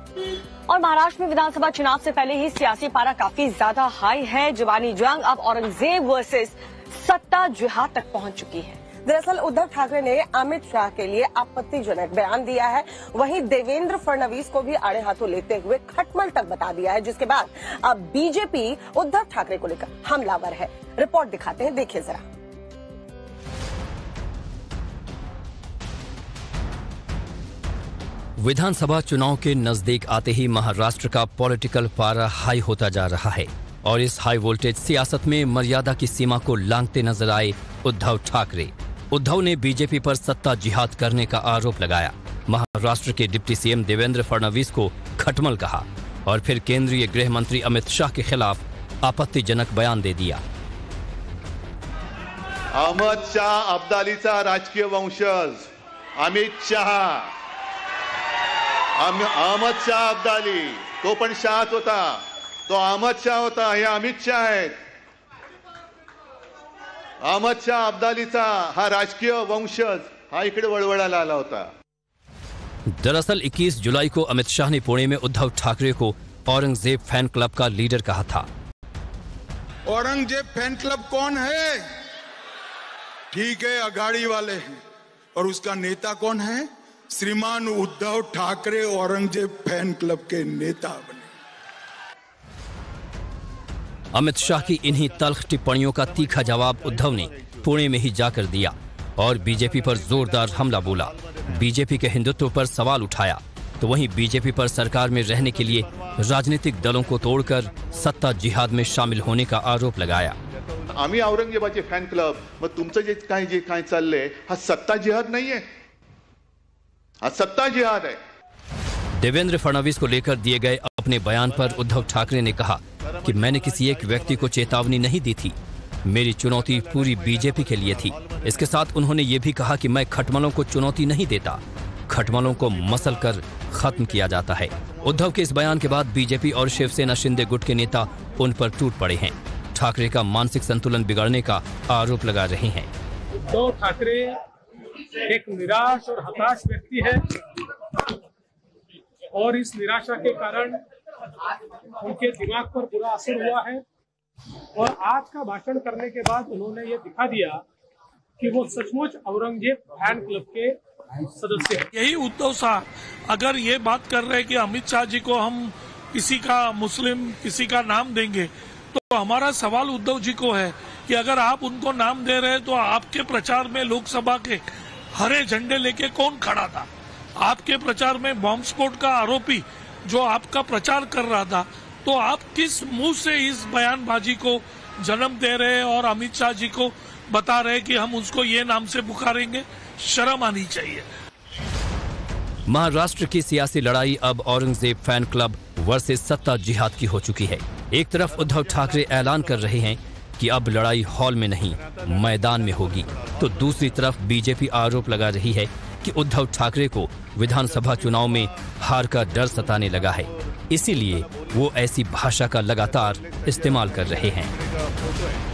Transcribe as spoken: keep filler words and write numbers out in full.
और महाराष्ट्र में विधानसभा चुनाव से पहले ही सियासी पारा काफी ज्यादा हाई है। जुबानी जंग अब औरंगजेब वर्सेस सत्ता जिहाद तक पहुंच चुकी है। दरअसल उद्धव ठाकरे ने अमित शाह के लिए आपत्तिजनक बयान दिया है। वहीं देवेंद्र फडणवीस को भी आड़े हाथों लेते हुए खटमल तक बता दिया है, जिसके बाद अब बीजेपी उद्धव ठाकरे को लेकर हमलावर है। रिपोर्ट दिखाते हैं, देखिए जरा। विधानसभा चुनाव के नजदीक आते ही महाराष्ट्र का पॉलिटिकल पारा हाई होता जा रहा है और इस हाई वोल्टेज सियासत में मर्यादा की सीमा को लांघते नजर आए उद्धव ठाकरे। उद्धव ने बीजेपी पर सत्ता जिहाद करने का आरोप लगाया, महाराष्ट्र के डिप्टी सीएम देवेंद्र फडणवीस को खटमल कहा और फिर केंद्रीय गृह मंत्री अमित शाह के खिलाफ आपत्तिजनक बयान दे दिया। अहमद शाह अब्दालीचा राजकीय वंशज अमित शाह, अहमद शाह अब्दाली तो पण शाहच होता, तो अहमद शाह होता, हे अमित शाह आहेत। अहमद शाह अब्दालीचा हा राजकीय वंशज हा इकडे वळवळाला आला होता। दरअसल इक्कीस जुलाई को अमित शाह ने पुणे में उद्धव ठाकरे को औरंगजेब फैन क्लब का लीडर कहा था। औरंगजेब फैन क्लब कौन है? ठीक है, अघाड़ी वाले हैं। और उसका नेता कौन है? श्रीमान उद्धव ठाकरे औरंगजेब फैन क्लब के नेता बने। अमित शाह की इन्हीं तल्ख टिप्पणियों का तीखा जवाब उद्धव ने पुणे में ही जाकर दिया और बीजेपी पर जोरदार हमला बोला। बीजेपी के हिंदुत्व पर सवाल उठाया तो वहीं बीजेपी पर सरकार में रहने के लिए राजनीतिक दलों को तोड़कर सत्ता जिहाद में शामिल होने का आरोप लगाया। आम्ही औरंगजेबाचे फॅन क्लब, मग तुमचं जे काही जे काही चाललंय हा सत्ता जिहाद नाहीये, हा सत्ता जिहाद है। देवेंद्र फडणवीस को लेकर दिए गए अपने बयान पर उद्धव ठाकरे ने कहा कि मैंने किसी एक व्यक्ति को चेतावनी नहीं दी थी, मेरी चुनौती पूरी बीजेपी के लिए थी। इसके साथ उन्होंने ये भी कहा कि मैं खटमलों को चुनौती नहीं देता, खटमलों को मसल कर खत्म किया जाता है। उद्धव के इस बयान के बाद बीजेपी और शिवसेना शिंदे गुट के नेता उन पर टूट पड़े हैं। ठाकरे का मानसिक संतुलन बिगड़ने का आरोप लगा रहे हैं। उद्धव ठाकरे एक निराश और हताश व्यक्ति है और इस निराशा के कारण उनके दिमाग पर बुरा असर हुआ है और आज का भाषण करने के बाद उन्होंने ये दिखा दिया कि वो सचमुच औरंगजेब फैन क्लब के सदस्य हैं। यही उद्धव शाह अगर ये बात कर रहे हैं कि अमित शाह जी को हम किसी का मुस्लिम किसी का नाम देंगे, तो हमारा सवाल उद्धव जी को है कि अगर आप उनको नाम दे रहे हैं तो आपके प्रचार में लोकसभा के हरे झंडे लेके कौन खड़ा था? आपके प्रचार में बॉम्ब स्फोट का आरोपी जो आपका प्रचार कर रहा था, तो आप किस मुंह से इस बयानबाजी को जन्म दे रहे हैं और अमित शाह जी को बता रहे हैं कि हम उसको ये नाम से पुकारेंगे? शर्म आनी चाहिए। महाराष्ट्र की सियासी लड़ाई अब औरंगजेब फैन क्लब वर्सेस सत्ता जिहाद की हो चुकी है। एक तरफ उद्धव ठाकरे ऐलान कर रहे हैं कि अब लड़ाई हॉल में नहीं मैदान में होगी, तो दूसरी तरफ बीजेपी आरोप लगा रही है कि उद्धव ठाकरे को विधानसभा चुनाव में हार का डर सताने लगा है, इसीलिए वो ऐसी भाषा का लगातार इस्तेमाल कर रहे हैं।